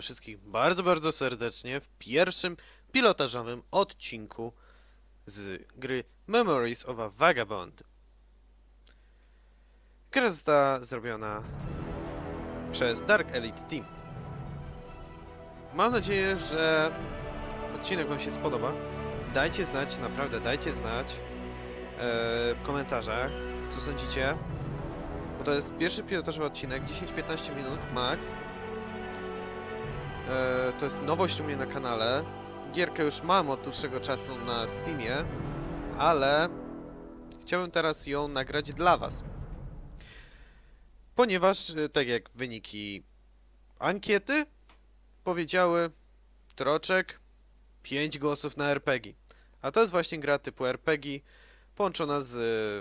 wszystkich bardzo, bardzo serdecznie w pierwszym pilotażowym odcinku z gry Memories of a Vagabond. Gra została zrobiona przez Dark Elite Team. Mam nadzieję, że odcinek wam się spodoba. Dajcie znać, naprawdę dajcie znać w komentarzach, co sądzicie. Bo to jest pierwszy pilotażowy odcinek, 10-15 minut max. To jest nowość u mnie na kanale. Gierkę już mam od dłuższego czasu na Steamie, ale chciałbym teraz ją nagrać dla was. Ponieważ, tak jak wyniki ankiety powiedziały, Troczek 5 głosów na RPG. A to jest właśnie gra typu RPG połączona z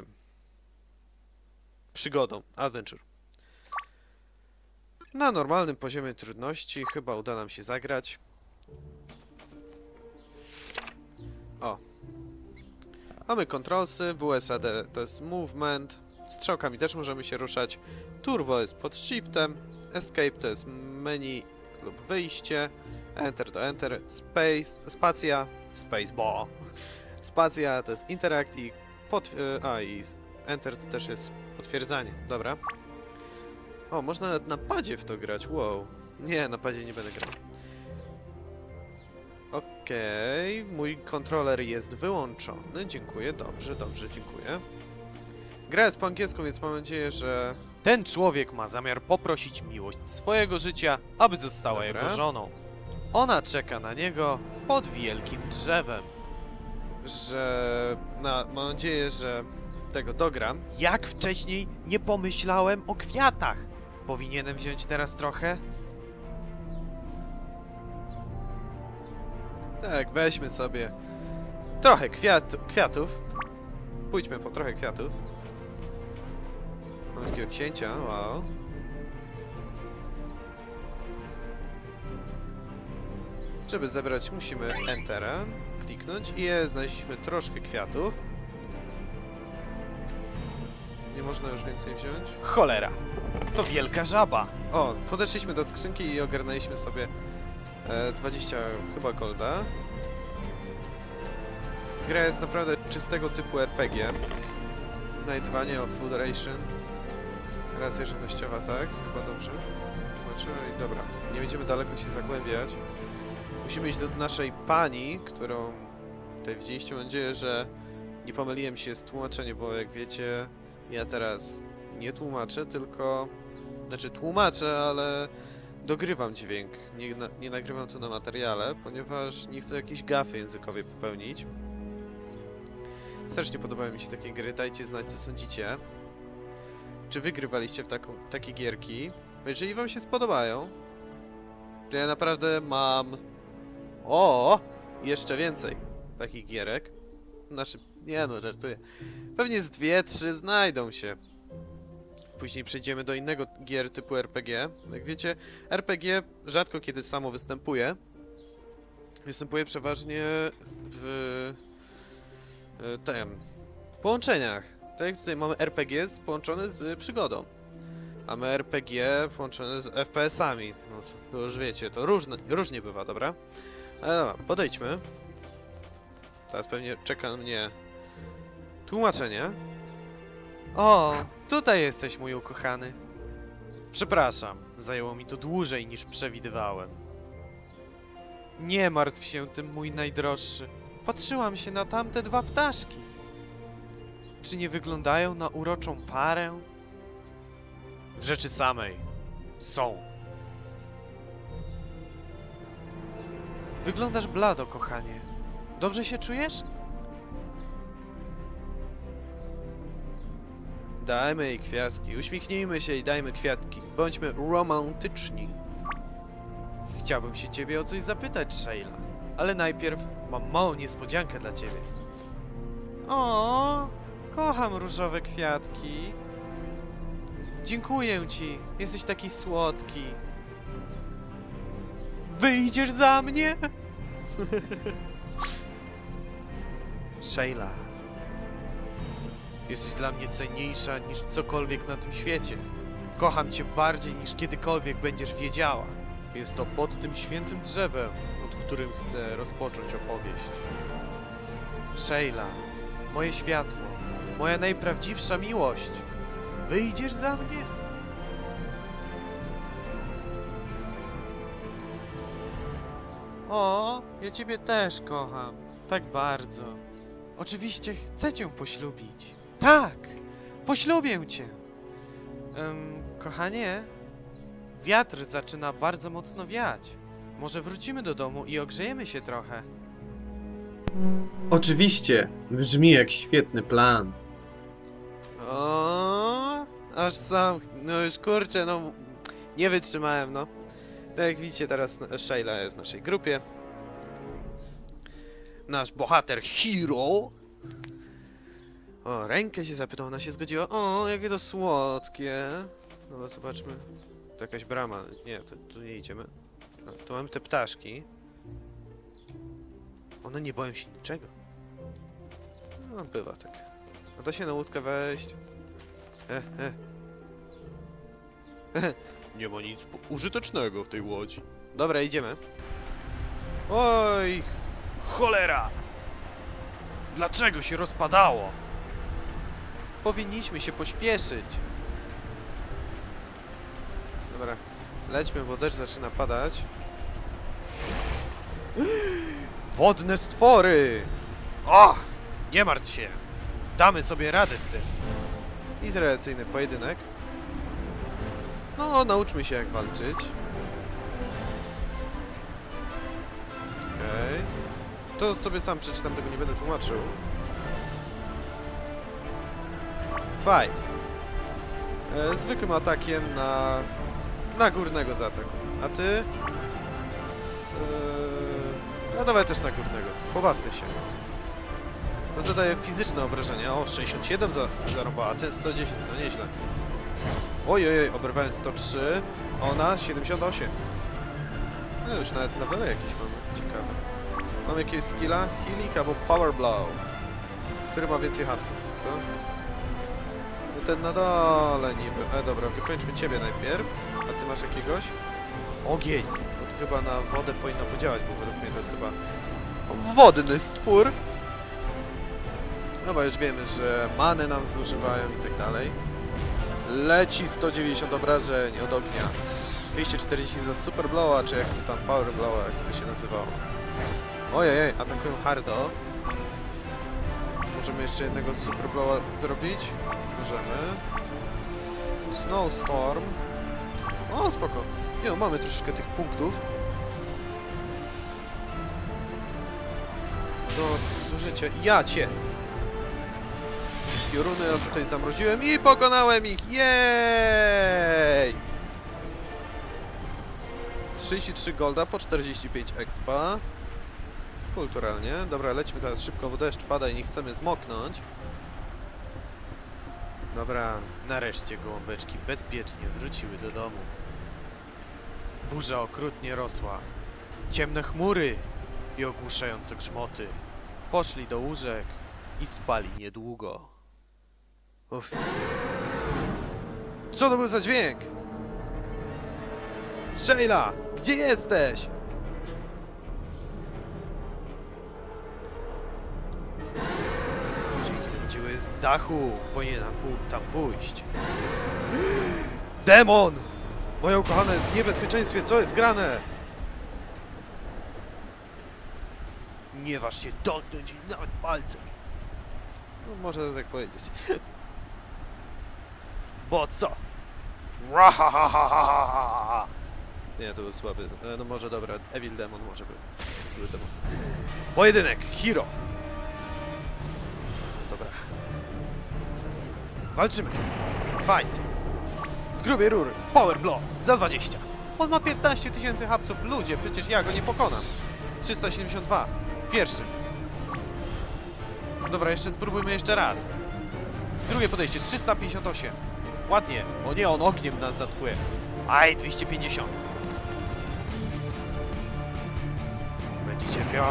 przygodą, adventure. Na normalnym poziomie trudności chyba uda nam się zagrać. O. Mamy controlsy, WSAD to jest movement, strzałkami też możemy się ruszać, turbo jest pod shiftem, escape to jest menu lub wyjście, enter to enter, spacja, spacebar, spacja to jest interact i i enter to też jest potwierdzanie, dobra. O, można nawet na padzie w to grać, wow. Nie, na padzie nie będę grał. Okej, mój kontroler jest wyłączony, dziękuję, dobrze, dobrze, dziękuję. Gra jest po angielsku, więc mam nadzieję, że ten człowiek ma zamiar poprosić miłość swojego życia, aby została jego żoną. Ona czeka na niego pod wielkim drzewem. Mam nadzieję, że tego dogram. Jak wcześniej nie pomyślałem o kwiatach. Powinienem wziąć teraz trochę? Tak, weźmy sobie trochę kwiatów. Pójdźmy po trochę kwiatów. Mamy takiego księcia, wow. Żeby zebrać, musimy Entera kliknąć i znaleźliśmy troszkę kwiatów. Nie można już więcej wziąć. Cholera! To wielka żaba! O, podeszliśmy do skrzynki i ogarnęliśmy sobie 20 chyba golda. Gra jest naprawdę czystego typu RPG. Znajdywanie o food ration. Racja żywnościowa, tak? Chyba dobrze. Znaczy, dobra, nie będziemy daleko się zagłębiać. Musimy iść do naszej pani, którą tutaj widzieliście. Mam nadzieję, że nie pomyliłem się z tłumaczeniem, bo jak wiecie, ja teraz nie tłumaczę, tylko... Znaczy tłumaczę, ale dogrywam dźwięk. Nie nagrywam to na materiale, ponieważ nie chcę jakiejś gafy językowej popełnić. Strasznie podobają mi się takie gry. Dajcie znać, co sądzicie. Czy wygrywaliście w takie gierki? Jeżeli wam się spodobają, to ja naprawdę mam... O! Jeszcze więcej takich gierek. Znaczy, nie no, żartuję. Pewnie z 2-3 znajdą się. Później przejdziemy do innego gier typu RPG. Jak wiecie, RPG rzadko kiedy samo występuje. Występuje przeważnie w połączeniach. Tak jak tutaj mamy RPG połączone z przygodą. Mamy RPG połączone z FPS-ami. No, to już wiecie, to różnie bywa, dobra? Ale dobra, podejdźmy. Teraz pewnie czeka mnie tłumaczenie. O, tutaj jesteś, mój ukochany. Przepraszam, zajęło mi to dłużej niż przewidywałem. Nie martw się tym, mój najdroższy. Patrzyłam się na tamte dwa ptaszki. Czy nie wyglądają na uroczą parę? W rzeczy samej są. Wyglądasz blado, kochanie. Dobrze się czujesz? Dajmy jej kwiatki. Uśmiechnijmy się i dajmy kwiatki. Bądźmy romantyczni. Chciałbym się ciebie o coś zapytać, Sheila. Ale najpierw mam małą niespodziankę dla ciebie. O, kocham różowe kwiatki. Dziękuję ci. Jesteś taki słodki. Wyjdziesz za mnie? Sheila. Jesteś dla mnie cenniejsza niż cokolwiek na tym świecie. Kocham cię bardziej niż kiedykolwiek będziesz wiedziała. Jest to pod tym świętym drzewem, pod którym chcę rozpocząć opowieść. Sheila, moje światło, moja najprawdziwsza miłość. Wyjdziesz za mnie? O, ja ciebie też kocham. Tak bardzo. Oczywiście chcę cię poślubić. Tak! Poślubię cię! Kochanie? Wiatr zaczyna bardzo mocno wiać. Może wrócimy do domu i ogrzejemy się trochę. Oczywiście, brzmi jak świetny plan. O, aż sam, no już kurczę, no nie wytrzymałem, no. Tak jak widzicie, teraz Sheila jest w naszej grupie. Nasz bohater Hiro. O, rękę się zapytał, ona się zgodziła. O, jakie to słodkie. No zobaczmy. To jakaś brama. Nie, tu nie idziemy. No, tu mamy te ptaszki. One nie boją się niczego. No, bywa tak. A da się na łódkę wejść. Nie ma nic użytecznego w tej łodzi. Dobra, idziemy. Oj, cholera! Dlaczego się rozpadało? Powinniśmy się pośpieszyć. Dobra, lećmy, bo deszcz zaczyna padać. Wodne stwory! O! Nie martw się! Damy sobie radę z tym. I tradycyjny pojedynek. No, nauczmy się jak walczyć. Okej. To sobie sam przeczytam, tego nie będę tłumaczył. Fight. Zwykłym atakiem na górnego zaataku. A ty? No dawaj też na górnego. Pobawmy się. To zadaje fizyczne obrażenia. O, 67 zarąbała, a ten 110. No nieźle. Ojej, oberwałem 103, a ona 78. No już nawet levele jakieś mamy. Ciekawe. Mam jakiegoś skilla? Healing albo Power Blow. Który ma więcej hapsów, co? No ten na dole niby. Dobra, wykończmy ciebie najpierw. A ty masz jakiegoś? Ogień. No to chyba na wodę powinno podziałać, bo według mnie to jest chyba wodny stwór. No bo już wiemy, że many nam zużywają i tak dalej. Leci 190 obrażeń od ognia. 240 za Super Blowa, czy jak to tam Power Blowa, jak to się nazywało. Ojej, atakują hardo. Możemy jeszcze jednego Super Blowa zrobić? Możemy. Snowstorm. O, spoko. Nie no, mamy troszeczkę tych punktów do zużycia. Ja cię! Pioruny, a tutaj zamroziłem i pokonałem ich! Jej! 33 golda po 45 expa. Kulturalnie. Dobra, lećmy teraz szybko, bo deszcz pada i nie chcemy zmoknąć. Dobra, nareszcie gołąbeczki bezpiecznie wróciły do domu. Burza okrutnie rosła. Ciemne chmury i ogłuszające grzmoty. Poszli do łóżek i spali niedługo. Uff. Co to był za dźwięk? Sheila, gdzie jesteś? Dzięki chodziły z dachu, powinienem tam pójść. Demon! Moja ukochana jest w niebezpieczeństwie, co jest grane? Nie waż się dotknąć jej nawet palcem. No, można tak powiedzieć. Bo co? Nie, to był słaby. No może dobra, Evil Demon może był. Zły demon. Pojedynek, Hiro. Dobra. Walczymy. Fight. Z grubej rury. Power Blow. Za 20. On ma 15 000 hapsów. Ludzie, przecież ja go nie pokonam. 372. Pierwszy. Dobra, jeszcze spróbujmy jeszcze raz. Drugie podejście. 358. Ładnie. O nie, on ogniem nas zatkuje. Aj, 250. Będzie cierpiał.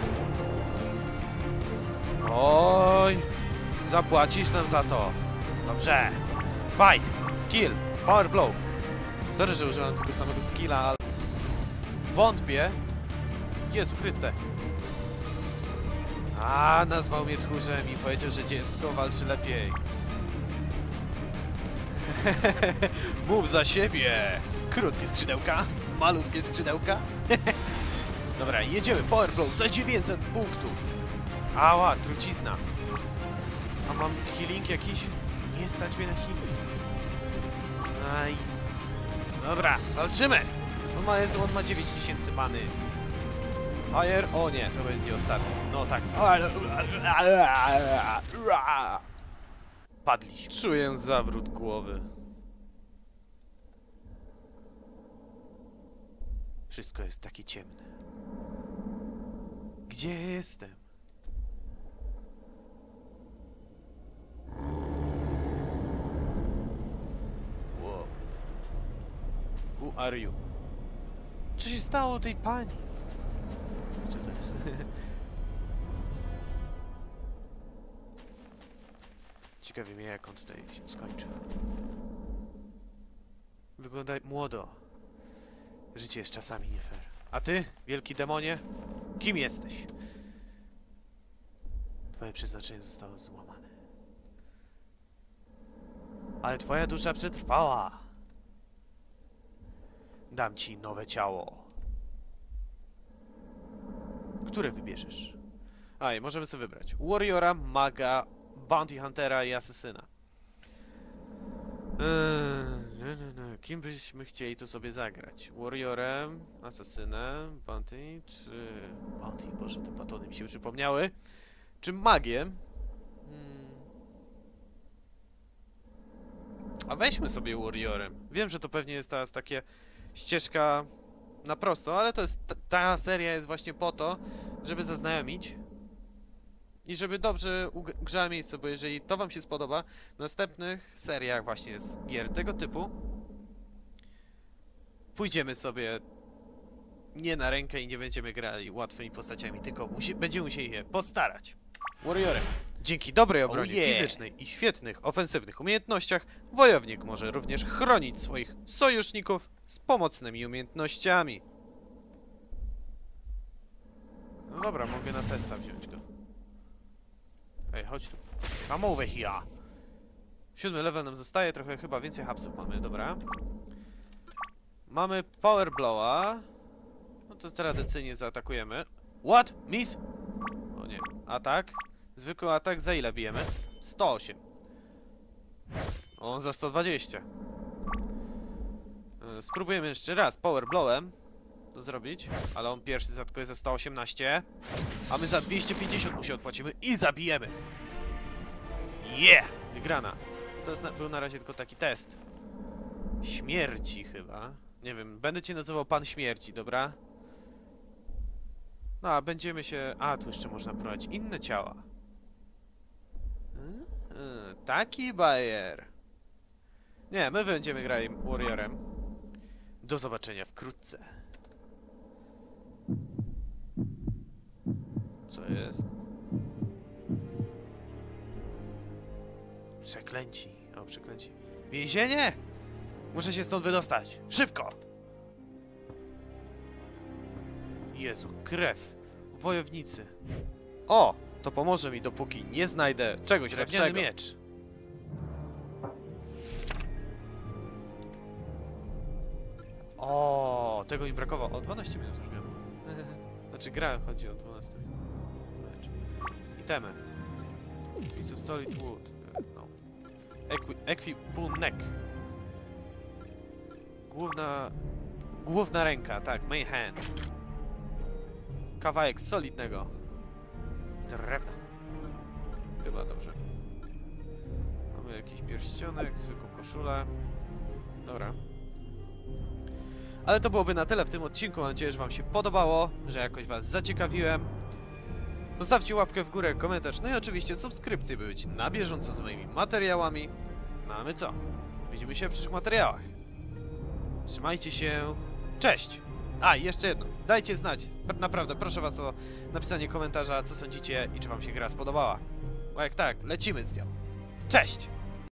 Oj. Zapłacisz nam za to. Dobrze. Fight. Skill. Power Blow. Sorry, że użyłem tego samego skilla, ale... Wątpię. Jezu Chryste. A, nazwał mnie tchórzem i powiedział, że dziecko walczy lepiej. Mów za siebie! Krótkie skrzydełka, malutkie skrzydełka. Dobra, jedziemy. Power blow za 900 punktów. Ała, trucizna. A mam healing jakiś? Nie stać mnie na healing. Aj. Dobra, walczymy! On ma 9000 many. Fire? O nie, to będzie ostatni. No tak. Padliśmy. Czuję zawrót głowy. Wszystko jest takie ciemne. Gdzie jestem? Wow. Who are you? Co się stało tej pani? Co to jest? Ciekawi mnie, jak on tutaj się skończy. Wygląda młodo. Życie jest czasami nie fair. A ty, wielki demonie? Kim jesteś? Twoje przeznaczenie zostało złamane. Ale twoja dusza przetrwała. Dam ci nowe ciało. Które wybierzesz? A, i możemy sobie wybrać. Warriora, maga, bounty huntera i asesyna. Kim byśmy chcieli tu sobie zagrać? Warriorem, asesynem, bounty, czy... Bounty, Boże, te batony mi się przypomniały. Czy magiem? A weźmy sobie Warriorem. Wiem, że to pewnie jest teraz takie ścieżka na prosto, ale to jest ta seria jest właśnie po to, żeby zaznajomić i żeby dobrze ugrzała miejsce, bo jeżeli to wam się spodoba, w następnych seriach właśnie z gier tego typu pójdziemy sobie nie na rękę i nie będziemy grali łatwymi postaciami, tylko będziemy musieli je postarać. Warriorem. Dzięki dobrej obronie fizycznej i świetnych ofensywnych umiejętnościach, wojownik może również chronić swoich sojuszników z pomocnymi umiejętnościami. No dobra, mogę na testa wziąć go. Ej, chodź tu. Come over here. 7 level nam zostaje, trochę chyba więcej hapsów mamy, dobra. Mamy Power Blowa. No to tradycyjnie zaatakujemy. What? Miss? O nie. Atak. Zwykły atak, za ile bijemy? 108. On za 120. Spróbujemy jeszcze raz Power Blowem to zrobić, ale on pierwszy zaatakuje za 118, a my za 250 mu się odpłacimy i zabijemy. Yeah! Wygrana. To był na razie tylko taki test. Śmierci chyba. Nie wiem, będę cię nazywał Pan Śmierci, dobra? No, a będziemy się... A, tu jeszcze można prowadzić inne ciała. Taki bajer. Nie, my będziemy grali Warriorem. Do zobaczenia wkrótce. Co jest? Przeklęci. O, przeklęci. Więzienie? Muszę się stąd wydostać. Szybko! Jezu, krew. Wojownicy. O! To pomoże mi, dopóki nie znajdę czegoś lepszego. Miecz. O, tego mi brakowało. O, 12 minut już miałem. Znaczy gra chodzi o 12 minut. Itemy. Piece of solid wood. No. Equipunek. Główna ręka, tak, main hand. Kawałek solidnego drewna. Chyba dobrze. Mamy jakiś pierścionek, zwykłą koszulę. Dobra. Ale to byłoby na tyle w tym odcinku. Mam nadzieję, że wam się podobało, że jakoś was zaciekawiłem. Zostawcie łapkę w górę, komentarz, no i oczywiście subskrypcję, by być na bieżąco z moimi materiałami. No a my co? Widzimy się w przyszłych materiałach. Trzymajcie się. Cześć! A, i jeszcze jedno. Dajcie znać. Naprawdę, proszę was o napisanie komentarza, co sądzicie i czy wam się gra spodobała. Bo jak tak, lecimy z nią. Cześć!